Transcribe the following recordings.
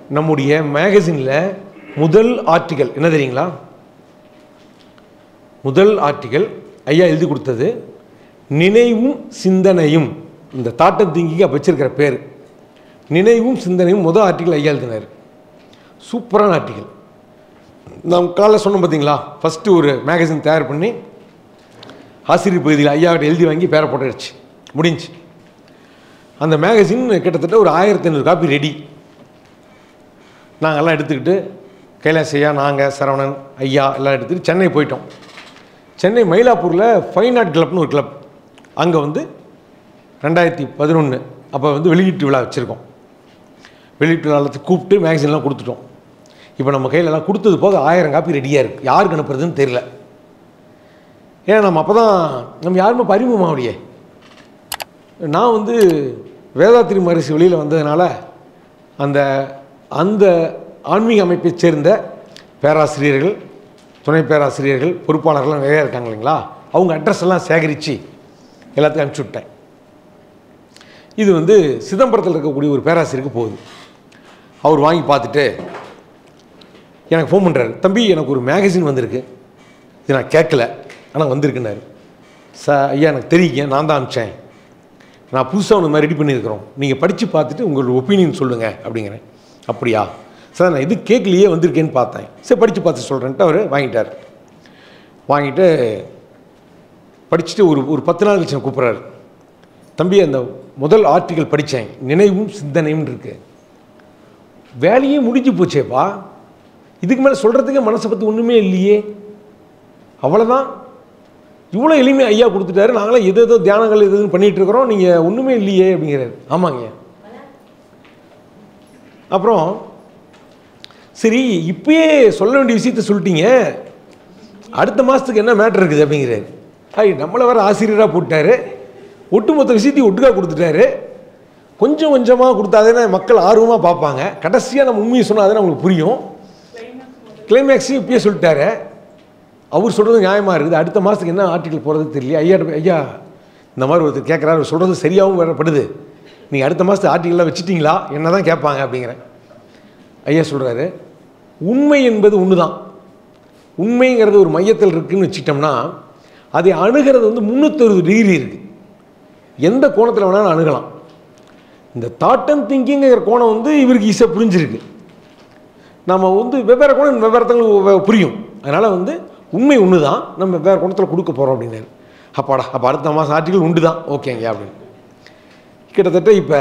நம்முடைய மேகசினில் முதல் ஆர்டிக்கல் என்ன தெரியுங்களா? முதல் ஆர்டிக்கல் ஐயா எழுதி கொடுத்தது நினைவும் சிந்தனையும். இந்த தாட் அண்ட் திங்கிங் அப்போ வச்சிருக்கிற பேர் நினைவும் சிந்தனையும். முதல் ஆர்டிக்கல் ஐயா எழுதினார். சூப்பரான ஆர்டிக்கல். நாம் காலைல சொன்னோம் பார்த்தீங்களா, ஃபஸ்ட்டு ஒரு மேகசின் தயார் பண்ணி ஆசிரியர் பகுதியில் ஐயாவிட்ட எழுதி வாங்கி பேரை போட்டுடுச்சு, முடிஞ்சு. அந்த மேகசின் கிட்டத்தட்ட ஒரு 1500 காப்பி ரெடி. நாங்கள்லாம் எடுத்துக்கிட்டு கைலாஸ் ஐயா, நாங்கள், சரவணன் ஐயா எல்லாம் எடுத்துகிட்டு சென்னை போயிட்டோம். சென்னை மயிலாப்பூரில் ஃபைன் ஆர்ட் கிளப்னு ஒரு கிளப், அங்கே வந்து 2011 அப்போ வந்து வெளியீட்டு விழா வச்சுருக்கோம். வெளியீட்டு விழாவில் கூப்பிட்டு மேகசின்லாம் கொடுத்துட்டோம். இப்போ நம்ம கையிலலாம் கொடுத்தது போக 1000 காப்பி ரெடியாக இருக்குது. யாருக்கு அனுப்புறதுன்னு தெரியல. ஏன்னா நம்ம அப்போ தான் நம்ம யாருமே அறிமுகமாகலையே. நான் வந்து வேதாத்திரி மகரிஷி வெளியில் வந்ததுனால அந்த அந்த ஆன்மீக அமைப்பை சேர்ந்த பேராசிரியர்கள், துணை பேராசிரியர்கள், பொறுப்பாளர்கள்லாம் நிறையா இருக்காங்க இல்லைங்களா, அவங்க அட்ரஸ் எல்லாம் சேகரித்து எல்லாத்துக்கும் அனுப்பிச்சி விட்டேன். இது வந்து சிதம்பரத்தில் இருக்கக்கூடிய ஒரு பேராசிரியருக்கு போகுது. அவர் வாங்கி பார்த்துட்டு எனக்கு ஃபோன் பண்ணுறாரு, தம்பி எனக்கு ஒரு மேகசின் வந்திருக்கு, இது நான் கேட்கல ஆனால் வந்திருக்குன்னாரு. ஐயா எனக்கு தெரியுங்க, நான் தான் அனுப்பிச்சேன், நான் புதுசாக ஒன்று மாதிரி ரெடி பண்ணியிருக்கிறோம், நீங்கள் படித்து பார்த்துட்டு உங்களோட ஒப்பீனியன் சொல்லுங்கள் அப்படிங்கிறேன். அப்படியா சார், நான் இது கேட்கலையே வந்திருக்கேன்னு பார்த்தேன், சரி படித்து பார்த்து சொல்கிறேன்ட்டு அவர் வாங்கிட்டார். வாங்கிட்டு படிச்சுட்டு ஒரு 10 நாள் கழிச்சு கூப்பிட்றாரு, தம்பி அந்த முதல் ஆர்டிக்கல் படித்தேன், நினைவும் சிந்தனையும் இருக்கு, வேலையே முடிஞ்சு போச்சேப்பா, இதுக்கு மேலே சொல்கிறதுக்கே மனசை பற்றி ஒன்றுமே இல்லையே, அவ்வளோதான், இவ்வளோ எளிமையாக ஐயா கொடுத்துட்டாரு, நாங்களாம் ஏதோ தியானங்கள் எதுன்னு பண்ணிகிட்டு இருக்கிறோம், நீங்கள் ஒன்றுமே இல்லையே அப்படிங்கிறாரு. ஆமாங்க. அப்புறம் சரி இப்பயே சொல்ல வேண்டிய விஷயத்த சொல்லிட்டீங்க, அடுத்த மாதத்துக்கு என்ன மேட்டர் இருக்குது அப்படிங்கிறாரு. நம்மளை வர ஆசிரியராக போட்டார், ஒட்டுமொத்த விஷயத்தையும் ஒட்டுக்காக கொடுத்துட்டாரு. கொஞ்சம் கொஞ்சமாக கொடுத்தாதானே மக்கள் ஆர்வமாக பார்ப்பாங்க, கடைசியாக நம்ம உண்மையை சொன்னால் தானே அவங்களுக்கு புரியும். கிளைமேக்ஸையும் இப்பயே சொல்லிட்டாரு. அவர் சொல்கிறது நியாயமாக இருக்குது, அடுத்த மாதத்துக்கு என்ன ஆர்டிக்கல் போகிறது தெரியல. ஐயா இந்த மாதிரி ஒருத்தர் கேட்குறாரு, சொல்கிறது சரியாகவும் வரப்படுது, நீங்கள் அடுத்த மாதத்து ஆர்டிக்கல்லாம் வச்சுட்டிங்களா என்ன தான் கேட்பாங்க அப்படிங்கிறேன். ஐயா சொல்கிறாரு, உண்மை என்பது ஒன்று தான், உண்மைங்கிறது ஒரு மையத்தில் இருக்குதுன்னு வச்சுட்டோம்னா அதை அணுகிறது வந்து 360 டிகிரி இருக்குது, எந்த கோணத்தில் வேணாலும் அணுகலாம். இந்த தாட் அண்ட் திங்கிங்கிற கோணம் வந்து இவருக்கு ஈஸியாக புரிஞ்சிருக்கு, நம்ம வந்து வெவ்வேறு கோணம் வெவ்வேறு புரியும். அதனால் வந்து உண்மை ஒன்று தான், நம்ம வெவ்வேறு கோணத்தில் கொடுக்க போகிறோம் அப்படின்னாரு. அப்பாடா, அப்போ அடுத்த மாதம் ஆர்டிக்கல் உண்டு தான், ஓகேங்க அப்படின்னு. கிட்டத்தட்ட இப்போ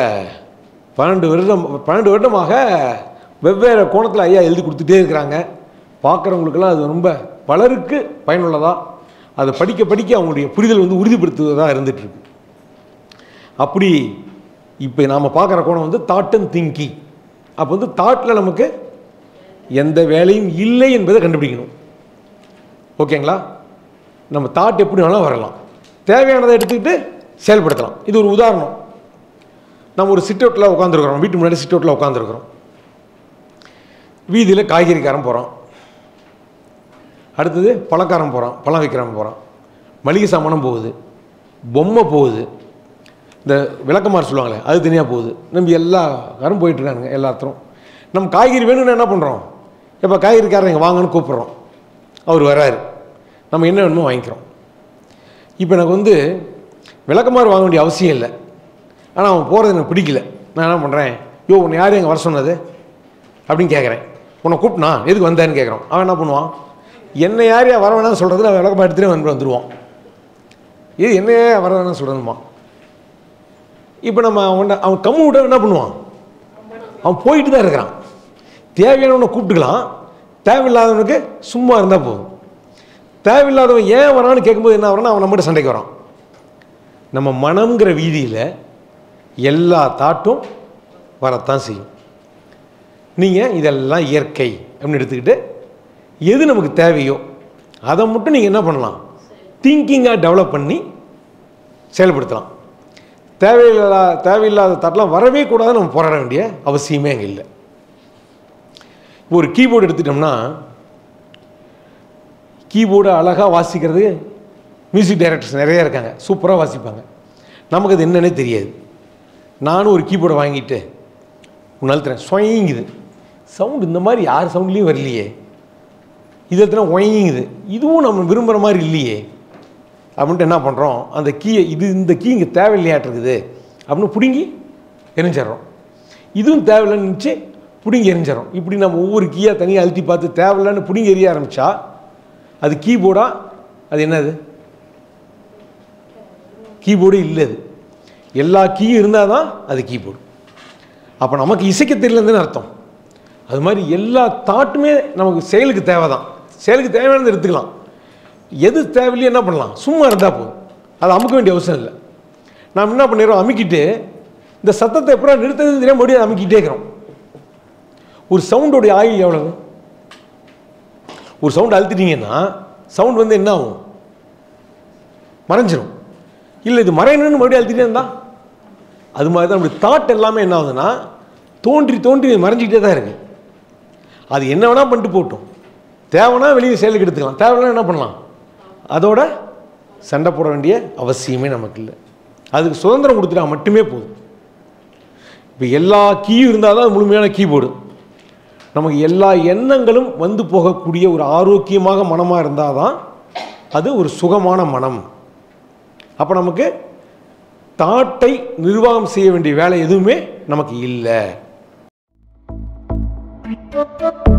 12 வருடமாக வெவ்வேறு கோணத்தில் ஐயா எழுதி கொடுத்துட்டே இருக்கிறாங்க. பார்க்குறவங்களுக்கெல்லாம் அது ரொம்ப பலருக்கு பயனுள்ளதாக, அதை படிக்க படிக்க அவங்களுடைய புரிதல் வந்து உறுதிப்படுத்துவதாக இருந்துகிட்ருக்கு. அப்படி இப்போ நாம் பார்க்குற கோணம் வந்து தாட் அண்ட் திங்கிங். அப்போ வந்து தாட்டில் நமக்கு எந்த வேலையும் இல்லை என்பதை கண்டுபிடிக்கணும். ஓகேங்களா? நம்ம தாட் எப்படி வேணாலும் வரலாம், தேவையானதை எடுத்துக்கிட்டு செயல்படுத்தலாம். இது ஒரு உதாரணம். நம்ம ஒரு சிட் அவுட்டில் உட்காந்துருக்குறோம், வீட்டு முன்னாடி சிட் அவுட்டில் உட்காந்துருக்குறோம், வீதியில் காய்கறிக்காரன் போகிறான், அடுத்தது பழக்காரன் போகிறான், பழம் வைக்கிறவன் போகிறான், மளிகை சாமானம் போகுது, பொம்மை போகுது, இந்த விளக்கமாறு சொல்லுவாங்களே அது தனியாக போகுது, நம்ம எல்லாரும் போயிட்டுருக்கானுங்க. எல்லாத்தரும் நம்ம காய்கறி வேணும்னு என்ன பண்ணுறோம், இப்போ காய்கறிக்காரன் இங்கே வாங்கன்னு கூப்பிட்றோம், அவர் வராரு, நம்ம என்ன வேணுமோ வாங்கிக்கிறோம். இப்போ எனக்கு வந்து விளக்கமாறு வாங்க வேண்டிய அவசியம் இல்லை, ஆனால் அவன் போகிறது எனக்கு பிடிக்கல. நான் என்ன பண்ணுறேன், உன்னை யார் எங்கே வர சொன்னது அப்படின்னு கேட்குறேன். உன்னை கூப்பிட்டா எதுக்கு வந்தான்னு கேட்குறோம். அவன் என்ன பண்ணுவான், என்னை யாரையா வர வேணாம்னு சொல்கிறது, நான் விளக்கமாக எடுத்துகிட்டே வந்துடுவான். இது என்னையே வர வேணாம்னு சொல்கிறதுமா. இப்போ நம்ம அவன் கம்மு விட என்ன பண்ணுவான், அவன் போயிட்டு தான் இருக்கிறான். தேவையானவனை கூப்பிட்டுக்கலாம், தேவையில்லாதவனுக்கு சும்மா இருந்தால் போதும். தேவையில்லாதவன் ஏன் வரான்னு கேட்கும்போது என்ன வரான்னு அவன் நம்மகிட்ட சண்டைக்கு வரான். நம்ம மனம்ங்கிற வீதியில் எல்லா தாட்டும் வரத்தான் செய்யும். நீங்கள் இதெல்லாம் இயற்கை அப்படின்னு எடுத்துக்கிட்டு எது நமக்கு தேவையோ அதை மட்டும் நீங்கள் என்ன பண்ணலாம், திங்கிங்காக டெவலப் பண்ணி செயல்படுத்தலாம். தேவையில்லாத தாட்டெலாம் வரவே கூடாதுன்னு நம்ம போராட வேண்டிய அவசியமே அங்கே இல்லை. ஒரு கீபோர்டு எடுத்துட்டோம்னா, கீபோர்டு அழகாக வாசிக்கிறது மியூசிக் டைரக்டர்ஸ் நிறையா இருக்காங்க, சூப்பராக வாசிப்பாங்க. நமக்கு அது என்னன்னே தெரியாது. நானும் ஒரு கீபோர்டை வாங்கிட்டு உன்னால் தரேன், ஸ்வைங்குது, சவுண்டு இந்த மாதிரி யார் சவுண்ட்லேயும் வரலையே, இது எத்தனை ஒயங்குது, இதுவும் நம்ம விரும்புகிற மாதிரி இல்லையே அப்படின்ட்டு என்ன பண்ணுறோம், அந்த கீயை இந்த கீ இங்கே தேவையில்லையாட்டிருக்குது அப்படின்னு பிடுங்கி எரிஞ்சிட்றோம். இதுவும் தேவையில்லைன்னு நினச்சி பிடுங்கி எரிஞ்சிடறோம். இப்படி நம்ம ஒவ்வொரு கீயாக தனியாக அழுத்தி பார்த்து தேவையில்லைன்னு பிடுங்கி எரிய ஆரம்பித்தா அது கீபோர்டாக அது என்னது, கீபோர்டு இல்லை. அது எல்லா கீயும் இருந்தால் தான் அது கீபோர்டு. அப்போ நமக்கு இசைக்க தெரியலன்னு அர்த்தம். அது மாதிரி எல்லா தாட்டுமே நமக்கு செயலுக்கு தேவை தான். செயலுக்கு தேவையானது எடுத்துக்கலாம். எது தேவையில்லையே என்ன பண்ணலாம், சும்மா இருந்தால் போதும், அதை அமுக்க வேண்டிய அவசியம் இல்லை. நாம் என்ன பண்ணிடுறோம், அமுக்கிட்டு இந்த சத்தத்தை எப்படா நிறுத்தது தெரியாம மறுபடியும் அமுக்கிட்டே இருக்கிறோம். ஒரு சவுண்டோடைய ஆயுள் எவ்வளவு? ஒரு சவுண்ட் அழுத்திட்டீங்கன்னா சவுண்ட் வந்து என்ன ஆகும், மறைஞ்சிரும். இல்லை இது மறையணும்னு மறுபடியும் அழுத்திட்டே இருந்தா அது மாதிரி தான் நம்மளுடைய தாட் எல்லாமே என்ன ஆகுதுன்னா தோன்றி தோன்றி மறைஞ்சிக்கிட்டே தான் இருக்குது. அது என்ன வேணால் பண்ணிட்டு போட்டோம், தேவைன்னா வெளியே செயலுக்கு எடுத்துக்கலாம், தேவைன்னா என்ன பண்ணலாம், அதோட சண்டை போட வேண்டிய அவசியமே நமக்கு இல்லை. அதுக்கு சுதந்திரம் கொடுத்துட்டா மட்டுமே போதும். இப்போ எல்லா கீயும் இருந்தால் தான் முழுமையான கீபோர்டு. நமக்கு எல்லா எண்ணங்களும் வந்து போகக்கூடிய ஒரு ஆரோக்கியமாக மனமாக இருந்தால் தான் அது ஒரு சுகமான மனம். அப்போ நமக்கு தாட்டை நிர்வாகம் செய்ய வேண்டிய வேலை எதுவுமே நமக்கு இல்லை.